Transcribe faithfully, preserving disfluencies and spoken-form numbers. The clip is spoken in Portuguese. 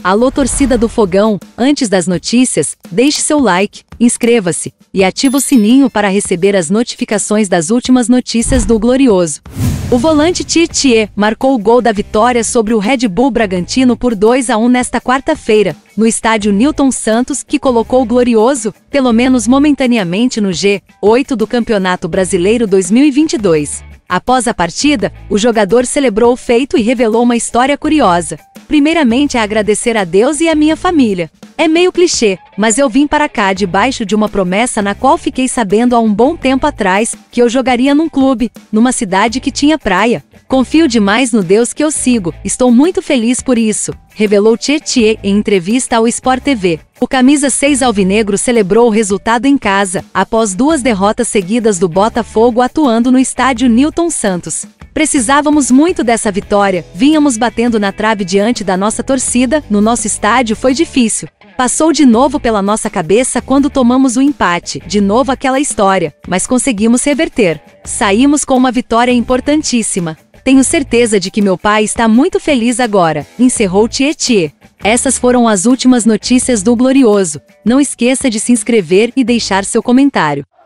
Alô, torcida do Fogão, antes das notícias, deixe seu like, inscreva-se e ative o sininho para receber as notificações das últimas notícias do Glorioso. O volante Tietê marcou o gol da vitória sobre o Red Bull Bragantino por dois a um nesta quarta-feira, no estádio Newton Santos, que colocou o Glorioso, pelo menos momentaneamente, no G oito do Campeonato Brasileiro dois mil e vinte e dois. Após a partida, o jogador celebrou o feito e revelou uma história curiosa. Primeiramente é agradecer a Deus e a minha família. É meio clichê, mas eu vim para cá debaixo de uma promessa na qual fiquei sabendo há um bom tempo atrás que eu jogaria num clube, numa cidade que tinha praia. Confio demais no Deus que eu sigo, estou muito feliz por isso, revelou Tietê em entrevista ao Sport T V. O camisa seis alvinegro celebrou o resultado em casa, após duas derrotas seguidas do Botafogo atuando no estádio Newton Santos. Precisávamos muito dessa vitória, vínhamos batendo na trave diante da nossa torcida, no nosso estádio foi difícil. Passou de novo pela nossa cabeça quando tomamos o empate, de novo aquela história, mas conseguimos reverter. Saímos com uma vitória importantíssima. Tenho certeza de que meu pai está muito feliz agora, encerrou Tietê. Essas foram as últimas notícias do Glorioso. Não esqueça de se inscrever e deixar seu comentário.